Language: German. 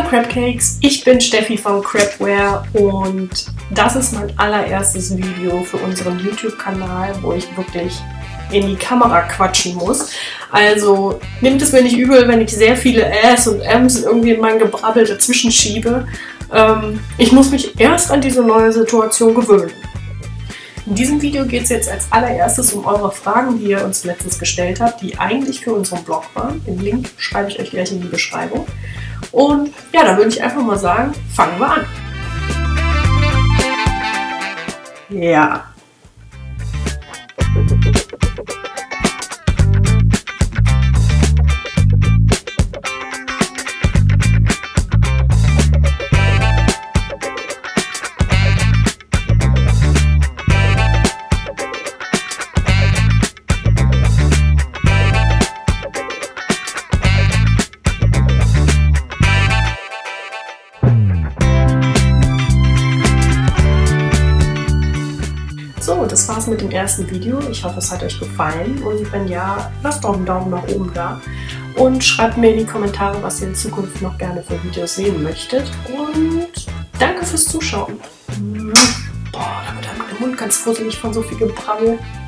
Crabcakes, ich bin Steffi von Crabware und das ist mein allererstes Video für unseren YouTube-Kanal, wo ich wirklich in die Kamera quatschen muss. Also nehmt es mir nicht übel, wenn ich sehr viele Äs und Ms irgendwie in mein Gebrabbel dazwischen schiebe. Ich muss mich erst an diese neue Situation gewöhnen. In diesem Video geht es jetzt als allererstes um eure Fragen, die ihr uns letztens gestellt habt, die eigentlich für unseren Blog waren. Den Link schreibe ich euch gleich in die Beschreibung. Und ja, da würde ich einfach mal sagen, fangen wir an. Ja. So, das war's mit dem ersten Video. Ich hoffe, es hat euch gefallen und wenn ja, lasst doch einen Daumen nach oben da und schreibt mir in die Kommentare, was ihr in Zukunft noch gerne für Videos sehen möchtet. Und danke fürs Zuschauen. Boah, da wird mein Mund ganz fusselig von so viel Gebrabbel.